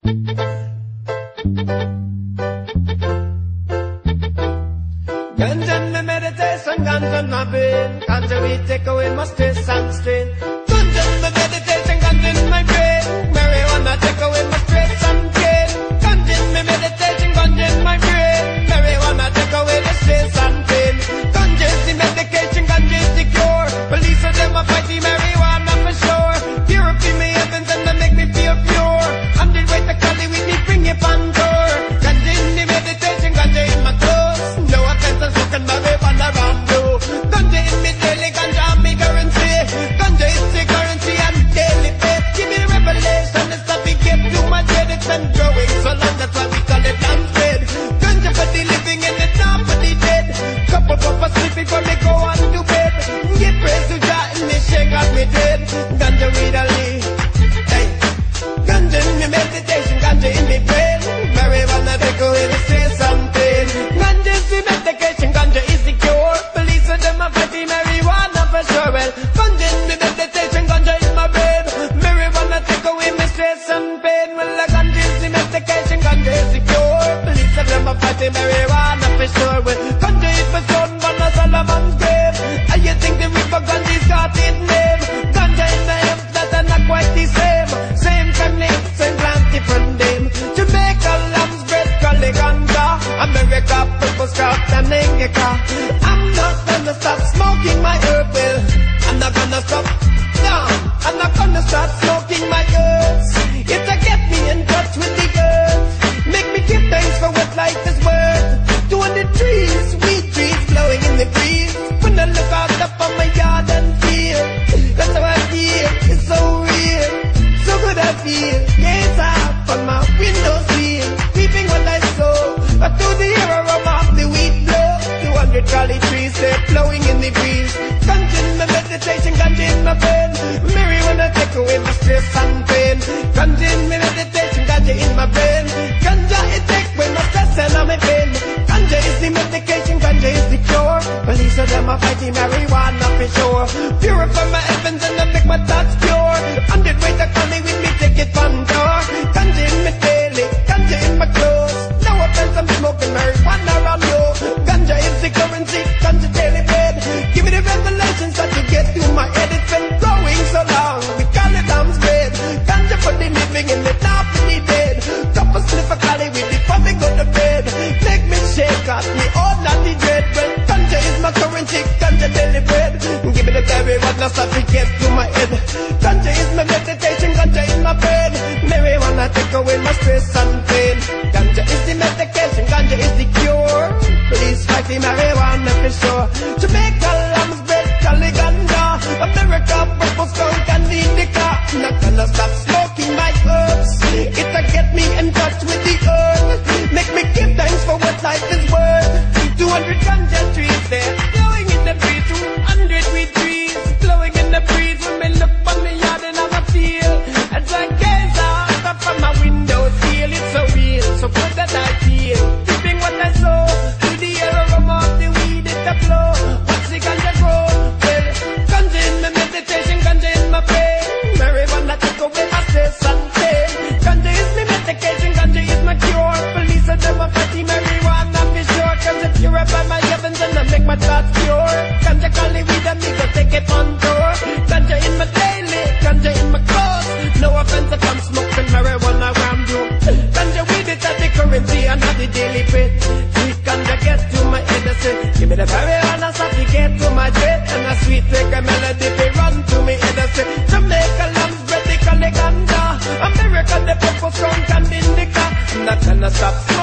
Ganja in my meditation, ganja in my brain. Ganja we take away my stress and strain. Ganja in my meditation, ganja in my brain. Marijuana take away my stress and pain. Ganja in my meditation, ganja in my brain. Marijuana take away the stress and pain. Ganja is the medication, ganja is the cure. Police of them a fight the marijuana for sure. Purify me heavens and they make me feel pure. 100 way to Cali with me, bring it on tour. Ganja in the meditation, ganja in my clothes. No offense, I'm smoking marijuana around you. Ganja in me daily, ganja on me currency. Ganja is the currency and daily faith. Give me the revelation, it's not we get too much head. It's been growing so long, that's why we call it dance bread. Ganja for the living and it's not for the dead. Couple cup of sleep before me go on to bed. Give praise to Jah in me shake out me dead. Ganja with a lead. Hey. Ganja in me meditation, ganja in me brain. Marijuana take away the stress and pain. Ganja is the medication, ganja is the cure. Police of them a fight the marijuana for sure. Well, ganja in me meditation, ganja in my brain. Marijuana take away my stress and pain. Well, the ganja is the medication, ganja is the cure. Police of them a fight the marijuana for sure. Well, ganja is for son, one of Solomon's grave. And you think the river ganja's got its name? Ganja in the hemp, that are not quite the same. Same connect, same plant, different name. Jamaica, lamb's bread, call it ganja. America, purple craft and Engeka. I'm not gonna stop smoking my herb, well, I'm not gonna stop, no, I'm not gonna stop smoking my herbs. It'll get me in touch with the earth. Make me give thanks for what life is worth. 200 trees, sweet trees blowing in the breeze. When I look out up on my yard and feel, that's how I feel, it's so real. So good I feel, gaze up on my windowsill, reaping what I sow. But through the air aroma of the wheat blow, 200 golly trees, they're blowing in the breeze. Ganja in my meditation, ganja in my brain. Marijuana take away my stress and pain. Ganja in my meditation, ganja in my brain. Ganja it take away my stress and all my pain. Ganja is the medication, ganja is the cure. Police of them are fighting marijuana for sure. Purify my heavens and I make my thoughts pure. 100 way to Cali with me, take it from door. Ganja in my daily, ganja in my clothes. No offense, I'm smoking marijuana around you. Ganja is the currency, ganja daily bread. Give me the revelations that you get through my head. It's been growing so long, we call it arms bread. Ganja for the living and the not for the dead. Couple slip of Cali with the before we go to bed. Make me shake out me all not the dread. Well, ganja is my currency, ganja daily bread. Give me the berry, what not stop to get through my head. Ganja is my meditation, ganja in my brain. Marijuana take away my stress and pain. Ganja is the medication, ganja is the cure. Please fight the marijuana for sure. Jamaica, lamb's bread, Cali ganja. America, purple skunk and indica. Not gonna stop smoking my herbs. It'll get me in touch with the earth. Make me give thanks for what life is worth. 200 ganja trees there, blowing in the breeze. 200 weed trees, blowing in the breeze. When me look on me yard and have a feel, as I gaze out up from my window sill, it's so real, so good that I feel. Keeping what I sow, through the air aroma of the weed, it's a blow. Watch the ganja grow. Well, ganja in my meditation, ganja in my brain. Marijuana take away my stress and pain. Ganja is my medication, ganja is my cure. Police of them are fighting marijuana for sure. Cause it purify my heavens and I make my thoughts pure. Ganja cali weed and me go take it on tour. Ganja in my daily, ganja in my clothes. No offense if I'm smoking marijuana around you. Ganja weed it at the currency and not the daily bread. Sweet ganja get to my head, I say, give me the marijuana so to get to my dread. And a sweet take a melody they run to me head, I say, Jamaica lamb's bread they call it ganja. America the purple skunk and indica. Not gonna stop